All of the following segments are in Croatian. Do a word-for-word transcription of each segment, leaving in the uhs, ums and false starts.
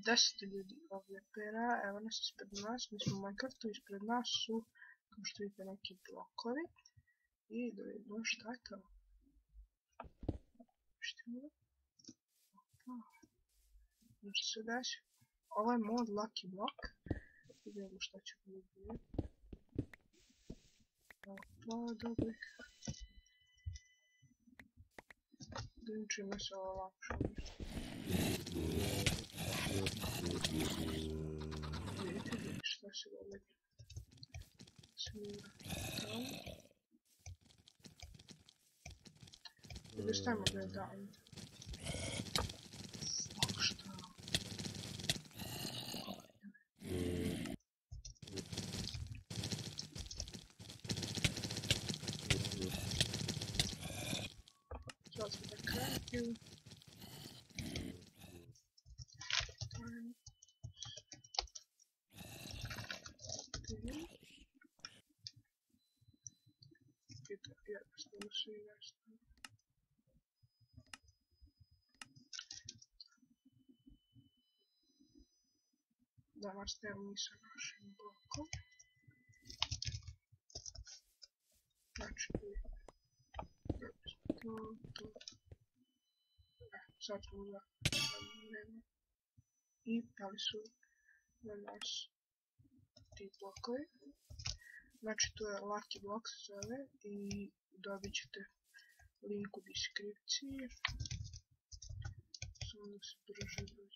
deset ljudi ovdje pera, evo nas ispred nas, mi smo u Minecraftu, ispred nas su, kao što vidite, neki blokovi. I da vidimo šta je to. Što je ovo? Nešto se desi. Ovo je mod Lucky Block. Vidimo šta će biti. Opa, dobri. Da im čime se ovo lakše. Vidite li šta se događa? Smira. Ili stavimo da je dan. Fuck, šta? Sad smo da kratili. Jednostavno svi jasno. Da nastavimo mi sa našim blokom. Znači, to, to. E, sad smo za vreme. I dali su na nas ti blokovi. Znači, to je Lucky Block se zove i dobit ćete link u deskripciji. Samo da se brže dođe.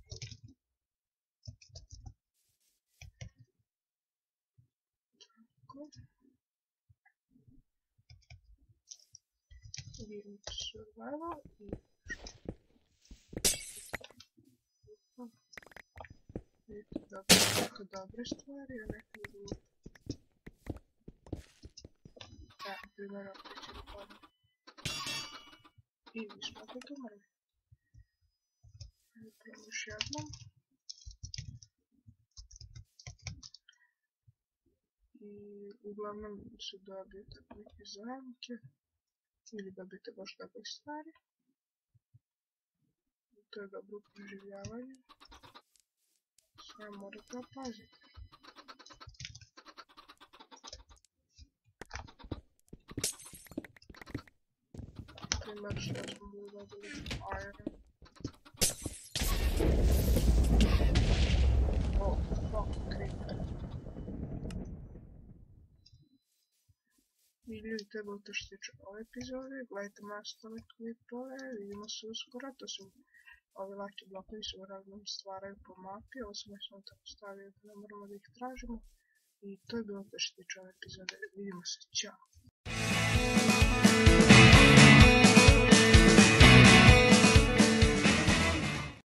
Tako. Vidimo survival i vidite dobro, neke dobre stvari, a neke druge. E, na primjer, opet će da padne. I mi smo opet umrli. Napravimo još jednom. I uglavnom se dobijete neke zamke. Ili dobijete baš dobre stvari. To je dobro preživljavanje. Sve morate opaziti. Primjer što smo bili dobili iron. Oh, fuck, creeper. I ljudi trebate što se tiče ove epizode, gledajte moje ostale klipove, vidimo se uskoro, to su ovi Lucky Blockovi su raznom stvaraju po mapi, ovo sam još tako stavio da ne moramo da ih tražimo. I to je bilo to što se tiče ove epizode, vidimo se, ćao!